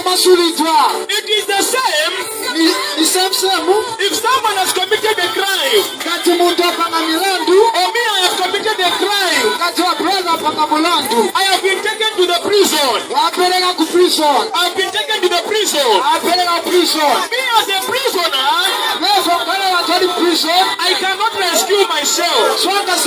It is the same. If someone has committed a crime, or me, I have committed a crime, I have been taken to the prison. I've been taken to the prison. Me as a prisoner, I cannot rescue myself.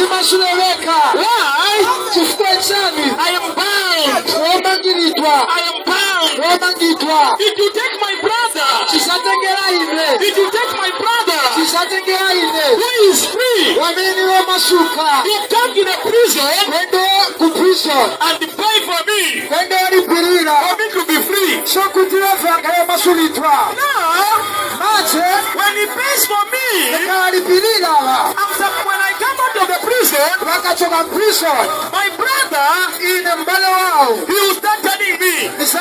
Why? I am bound. I am bound. Did you take my brother? Did you take my brother? Who is free? You come to the prison and pay for me to be free. Now, when he pays for me, after when I come out of the prison, my brother, he will start telling me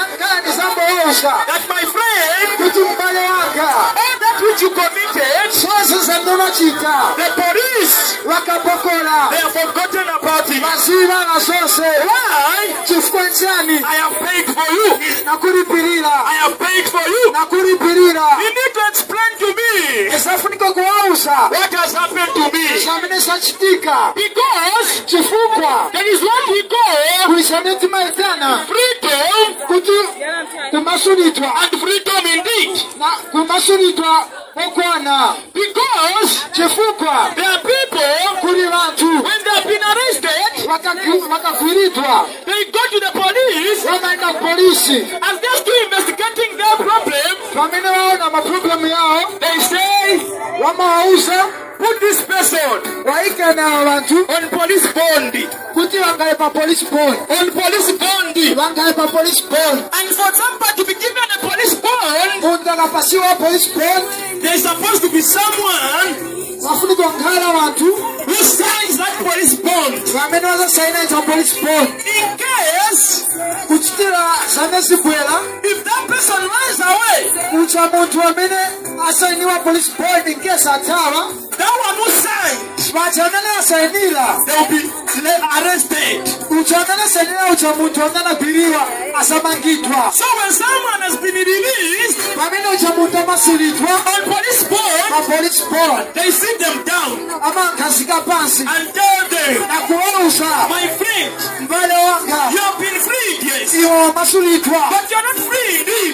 that my friend, all that which you committed, the police, they have forgotten about it. Why? I have paid for you. I have paid for you. You need to explain to me what has happened to me. Because that is what we call freedom and freedom indeed. Because there are people, when they have been arrested, they go to the police and just to investigating their problem. They say, put this person on police bond. On police bond. And for somebody to be given a police bond, there's supposed to be someone who signs that police bond. In case, if that person runs away, that one who signed, they will be arrested. So when someone has been released on police bond, they sit them down and tell them, my friend, you have been freed, yes, but you are not free indeed,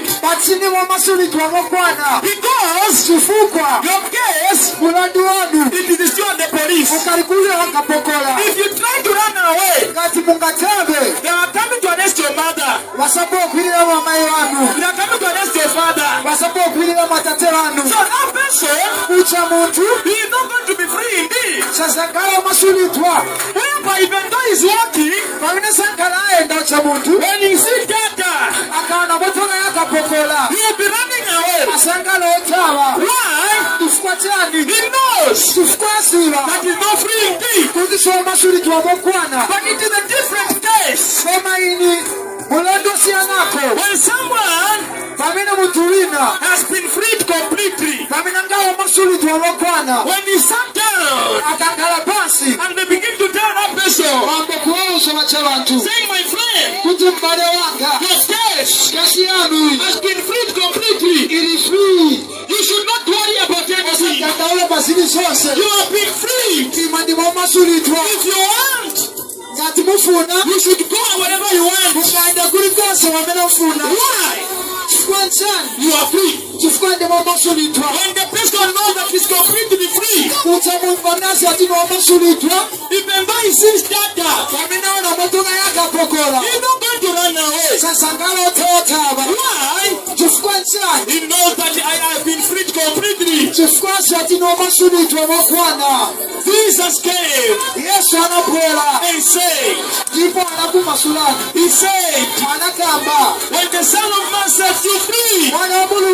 because your case, it is still on the police. If you try to run away, they are coming to arrest your mother. They are coming to arrest your father. So that person, he is not going to be free indeed. Whereby even though he's working, when he sees data, he will be running away. Why? He knows that he's not free indeed. But it is a different case. When someone has been freed completely, when he sat down and they begin to tell that person, saying, my friend, your case has been freed completely. You should not worry about anything. You have been freed. If you want, you should go wherever you want. Why? You are free. When the person knows that he's completely free, even though he sees data, he's not going to run away. Why? He knows that I have been freed completely. Jesus came and said, he said, when the Son of Man sets you free, when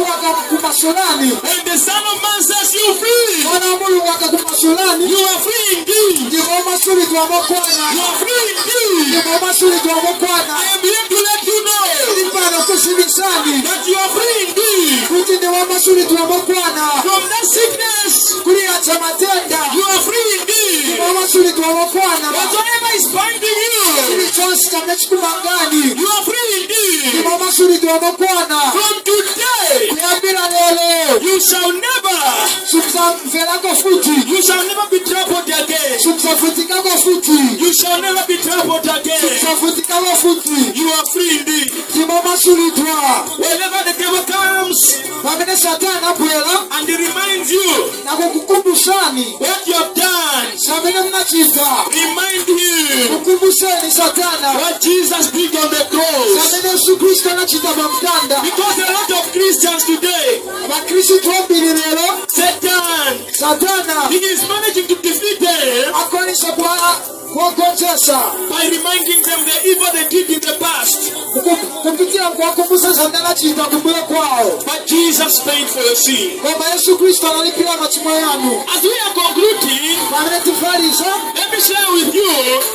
the Son of Man sets you free, you are free indeed. You are free indeed. I am here to let you know that you are free indeed. From that sickness, you are free indeed. Whatsoever is binding you, you are free indeed. From today, you shall never be troubled again. You shall never be troubled again. You are free indeed. Whenever the devil comes and he reminds you what you have done, remind him what Jesus did on the cross. Because a lot of Christians today, Satan, he is managing to defeat them by reminding them the evil they did in the past. But Jesus paid for your sin. As we are concluding, let me share with you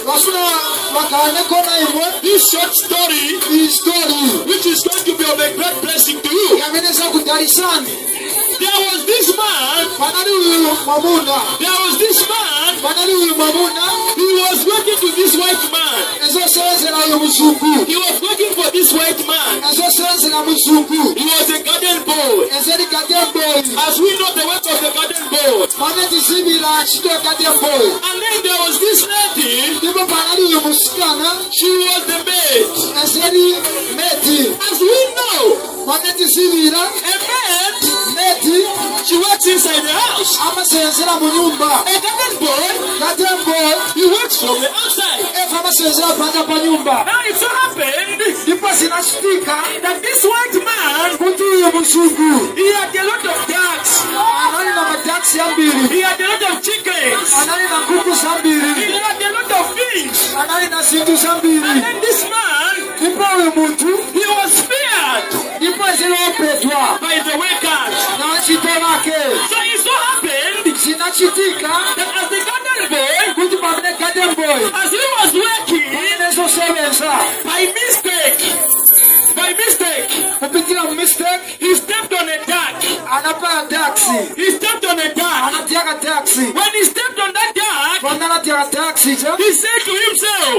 this short story, which is going to be of a great blessing to you. There was this man. He was working to this white man. He was working for this white man. He was a garden boy. As we know the work of the garden boy. And then there was this lady. She was the maid. As we know, a maid, she works inside the house. A garden boy, he works from the outside. Now it so happened that this white man, he had a lot of ducks. He had a lot of chickens. He had a lot of pigs. And then this man, he was feared by the workers. So it so happened that as the garden boy, as he was working, by mistake, he stepped on a duck. He stepped on a duck. When he stepped on that duck, he said to himself,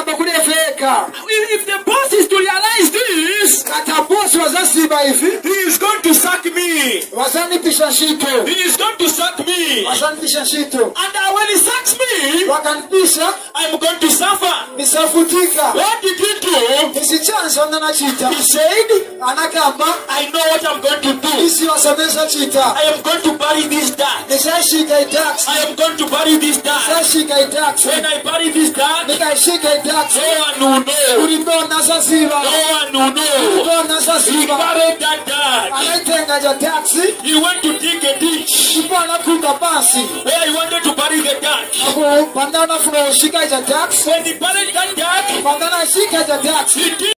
if the boss is to realize this, he is going to sack me. He is going to sack me. And when he sacks me, I'm going to suffer. What did he do? He said, I know what I'm going to do. I am going to bury this duck. I am going to bury this duck. When I bury this duck, no one will know. No one will know. He buried that duck. He went to dig a ditch where he wanted to bury the duck. When he buried that duck, he did